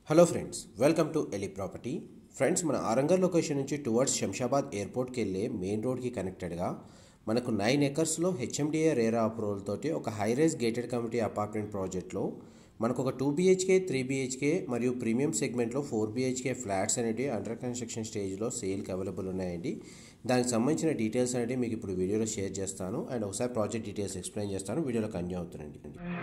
Hello friends, welcome to Eli property. Friends, మన ఆరంగల్ location నుంచి టువర్డ్స్ శంషాబాద్ ఎయిర్పోర్ట్కి వెళ్ళే మెయిన్ రోడ్కి కనెక్టెడ్గా మనకు 9 ఎకర్స్లో హెచ్ఎండిఏ రేరా అప్రూవల్ తోటి ఒక high rise gated community apartment ప్రాజెక్ట్లో మనకు ఒక 2 BHK 3 BHK మరియు ప్రీమియం సెగ్మెంట్లో 4 BHK ఫ్లాట్స్ అనేవి అండర్ కన్స్ట్రక్షన్ స్టేజ్లో సేల్కి అవైలబుల్ ఉన్నాయండి. దానికి సంబంధించిన డీటెయిల్స్ అనేవి మీకు ఇప్పుడు వీడియోలో షేర్ చేస్తాను అండ్ ఒకసారి ప్రాజెక్ట్ డీటెయిల్స్ ఎక్స్ప్లెయిన్ చేస్తాను. వీడియోలో కంటిన్యూ అవుతుందండి.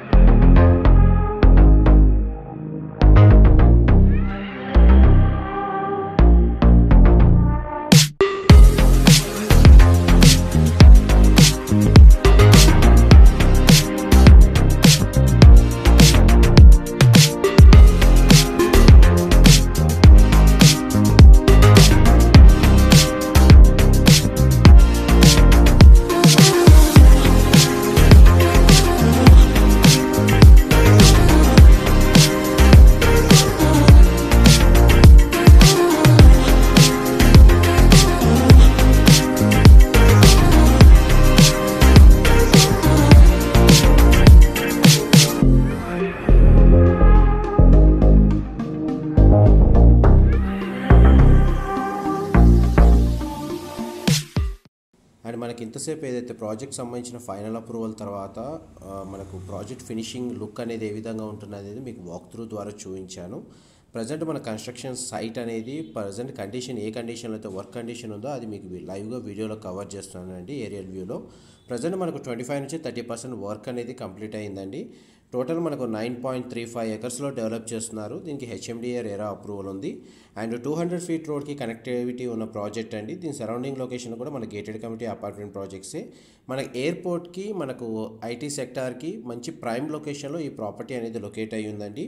అండ్ మనకి ఇంతసేపు ఏదైతే ప్రాజెక్ట్ సంబంధించిన ఫైనల్ అప్రూవల్ తర్వాత మనకు ప్రాజెక్ట్ ఫినిషింగ్ లుక్ అనేది ఏ విధంగా ఉంటుంది అనేది మీకు వాక్ త్రూ ద్వారా చూపించాను. ప్రజెంట్ మన కన్స్ట్రక్షన్ సైట్ అనేది ప్రజెంట్ కండిషన్ ఏ కండిషన్లో అయితే వర్క్ కండిషన్ ఉందో అది మీకు లైవ్గా వీడియోలో కవర్ చేస్తున్నానండి. ఏరియల్ వ్యూలో ప్రజెంట్ మనకు 25 నుంచి 30% వర్క్ అనేది కంప్లీట్ అయిందండి. టోటల్ మనకు 9.35 ఎకర్స్లో డెవలప్ చేస్తున్నారు. దీనికి హెచ్ఎండిఏ రేరా అప్రూవల్ ఉంది అండ్ 200 ఫీట్ రోడ్కి కనెక్టివిటీ ఉన్న ప్రాజెక్ట్ అండి. దీని సరౌండింగ్ లొకేషన్ కూడా మన గేటెడ్ కమ్యూనిటీ అపార్ట్మెంట్ ప్రాజెక్ట్సే. మన ఎయిర్పోర్ట్కి మనకు ఐటీ సెక్టార్కి మంచి ప్రైమ్ లొకేషన్లో ఈ ప్రాపర్టీ అనేది లొకేట్ అయ్యి ఉందండి.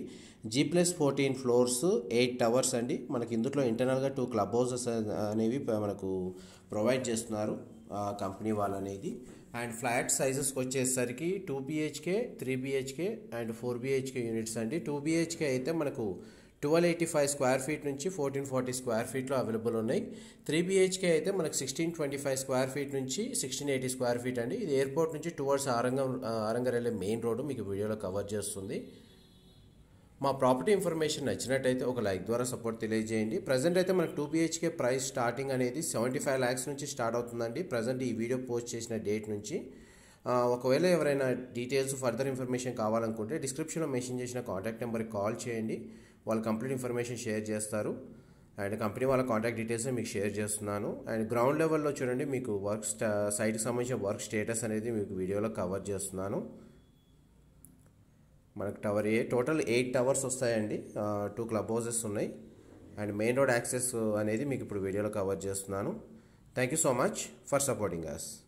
G+14 ఫ్లోర్స్ 8 టవర్స్ అండి. మనకి ఇందులో ఇంటర్నల్గా 2 క్లబ్ హౌసెస్ అనేవి మనకు ప్రొవైడ్ చేస్తున్నారు కంపెనీ వాళ్ళు అనేది. అండ్ ఫ్లాట్ సైజెస్కి వచ్చేసరికి 2 BHK 3 BHK and 4 BHK units అండి. 2 BHK అయితే మనకు 1285 స్క్వేర్ ఫీట్ నుంచి 1440 స్క్వేర్ ఫీట్లో అవైలబుల్ ఉన్నాయి. 3 BHK అయితే మనకు 1625 స్క్వేర్ ఫీట్ నుంచి 1680 స్క్వేర్ ఫీట్ అండి. ఇది ఎయిర్పోర్ట్ నుంచి టువర్డ్స్ ఆరంగర్ వెళ్ళే మెయిన్ రోడ్డు మీకు వీడియోలో కవర్ చేస్తుంది. మా ప్రాపర్టీ ఇన్ఫర్మేషన్ నచ్చినట్టయితే ఒక లైక్ ద్వారా సపోర్ట్ తెలియజేయండి. ప్రజెంట్ అయితే మనకు 2 BHK ప్రైస్ స్టార్టింగ్ అనేది 75 lakhs నుంచి స్టార్ట్ అవుతుందండి. ప్రజెంట్ ఈ వీడియో పోస్ట్ చేసిన డేట్ నుంచి. ఒకవేళ ఎవరైనా డీటెయిల్స్ ఫర్దర్ ఇన్ఫర్మేషన్ కావాలనుకుంటే డిస్క్రిప్షన్లో మెన్షన్ చేసిన కాంటాక్ట్ నెంబర్కి కాల్ చేయండి. వాళ్ళు కంప్లీట్ ఇన్ఫర్మేషన్ షేర్ చేస్తారు అండ్ కంపెనీ వాళ్ళ కాంటాక్ట్ డీటెయిల్స్ మీకు షేర్ చేస్తున్నాను. అండ్ గ్రౌండ్ లెవెల్లో చూడండి మీకు వర్క్ సైట్కి సంబంధించిన వర్క్ స్టేటస్ అనేది మీకు వీడియోలో కవర్ చేస్తున్నాను. మనకు టవర్ టోటల్ 8 టవర్స్ వస్తాయండి. 2 క్లబ్ హౌసెస్ ఉన్నాయి అండ్ మెయిన్ రోడ్ యాక్సెస్ అనేది మీకు ఇప్పుడు వీడియోలో కవర్ చేస్తున్నాను. Thank you so much for supporting us.